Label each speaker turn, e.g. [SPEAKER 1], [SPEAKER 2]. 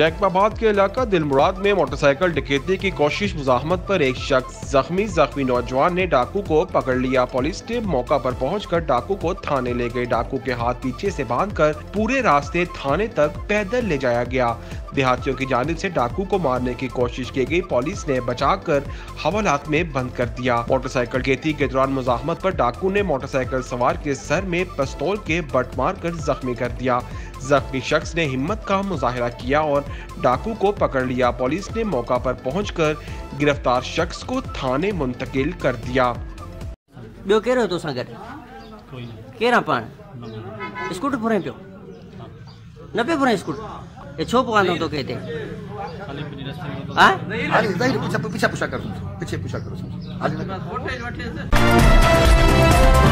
[SPEAKER 1] जैकबाबाद के इलाका दिलमुराद में मोटरसाइकिल डकैती की कोशिश मुजाहमत पर एक शख्स जख्मी नौजवान ने डाकू को पकड़ लिया। पुलिस टीम मौका पर पहुंचकर डाकू को थाने ले गई। डाकू के हाथ पीछे से बांधकर पूरे रास्ते थाने तक पैदल ले जाया गया। देहातियों की जानिब से डाकू को मारने की कोशिश की गई। पुलिस ने बचाकर हवालात में बंद कर दिया। मोटरसाइकिल डकैती के दौरान मुजाहमत पर डाकू ने मोटरसाइकिल सवार के सर में पिस्तौल के बट मारकर जख्मी कर दिया। जख्मी शख्स ने हिम्मत का मुजाहिरा किया और डाकू को पकड़ लिया। पुलिस ने मौका पर पहुंचकर गिरफ्तार शख्स को थाने मुंतकिल कर दिया।
[SPEAKER 2] ॿियो कहिड़ो तो सां गॾु केरु पाण स्कूटर पुरे पियो न पियो पुरे स्कूटर ये छो पकांदो तो कहते
[SPEAKER 3] पीछे पूछा करो